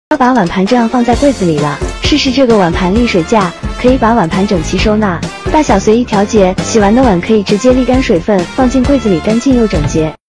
要把碗盘这样放在柜子里了。试试这个碗盘沥水架，可以把碗盘整齐收纳，大小随意调节。洗完的碗可以直接沥干水分，放进柜子里干净又整洁。